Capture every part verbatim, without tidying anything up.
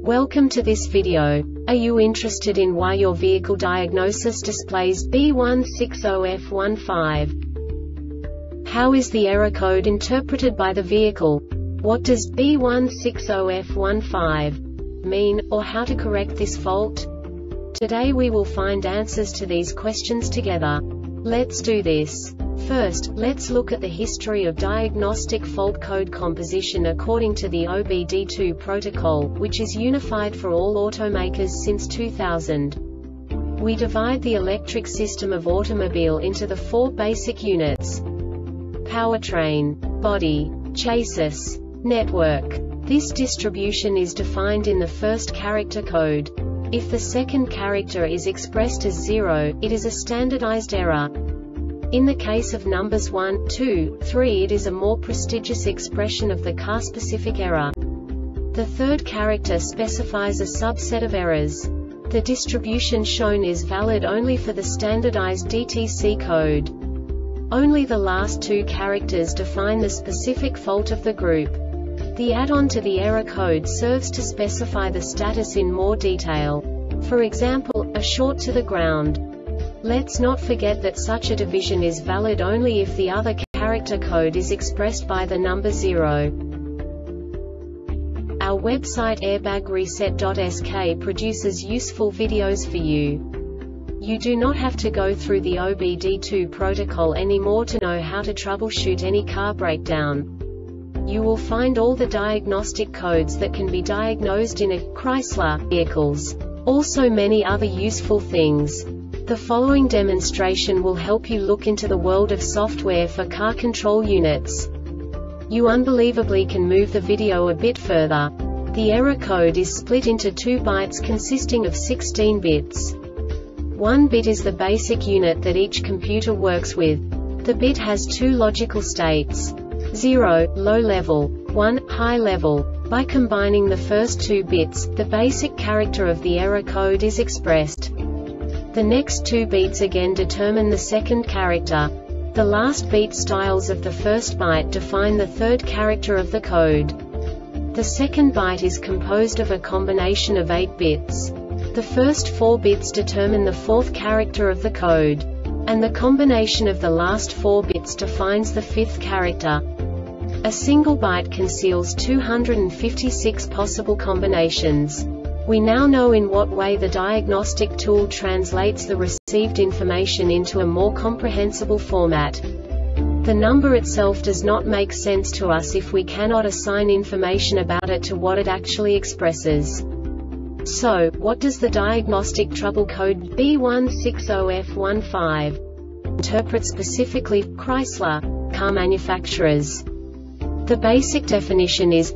Welcome to this video. Are you interested in why your vehicle diagnosis displays B one six zero F one five? How is the error code interpreted by the vehicle? What does B one six zero F one five mean, or how to correct this fault? Today we will find answers to these questions together. Let's do this. First, let's look at the history of diagnostic fault code composition according to the O B D two protocol, which is unified for all automakers since two thousand. We divide the electric system of automobile into the four basic units: powertrain, body, chassis, network. This distribution is defined in the first character code. If the second character is expressed as zero, it is a standardized error. In the case of numbers one, two, three, it is a more prestigious expression of the car-specific error. The third character specifies a subset of errors. The distribution shown is valid only for the standardized D T C code. Only the last two characters define the specific fault of the group. The add-on to the error code serves to specify the status in more detail. For example, a short to the ground. Let's not forget that such a division is valid only if the other character code is expressed by the number zero. Our website airbag reset dot S K produces useful videos for you. You do not have to go through the O B D two protocol anymore to know how to troubleshoot any car breakdown. You will find all the diagnostic codes that can be diagnosed in a Chrysler vehicles. Also many other useful things. The following demonstration will help you look into the world of software for car control units. You unbelievably can move the video a bit further. The error code is split into two bytes consisting of sixteen bits. One bit is the basic unit that each computer works with. The bit has two logical states: zero, low level, one, high level. By combining the first two bits, the basic character of the error code is expressed. The next two beats again determine the second character. The last beat styles of the first byte define the third character of the code. The second byte is composed of a combination of eight bits. The first four bits determine the fourth character of the code. And the combination of the last four bits defines the fifth character. A single byte conceals two hundred fifty-six possible combinations. We now know in what way the diagnostic tool translates the received information into a more comprehensible format. The number itself does not make sense to us if we cannot assign information about it to what it actually expresses. So, what does the diagnostic trouble code B one six zero F one five interpret specifically for Chrysler car manufacturers? The basic definition is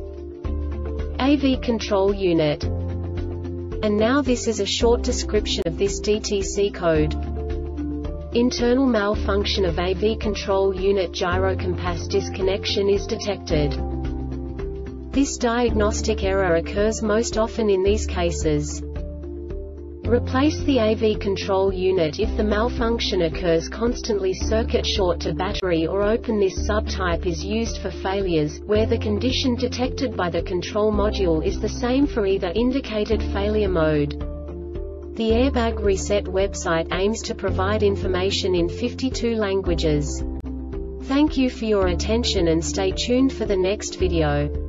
A V control unit. And now this is a short description of this D T C code. Internal malfunction of A V control unit gyrocompass disconnection is detected. This diagnostic error occurs most often in these cases. Replace the A V control unit if the malfunction occurs constantly. Circuit short to battery or open. This subtype is used for failures, where the condition detected by the control module is the same for either indicated failure mode. The Airbag Reset website aims to provide information in fifty-two languages. Thank you for your attention and stay tuned for the next video.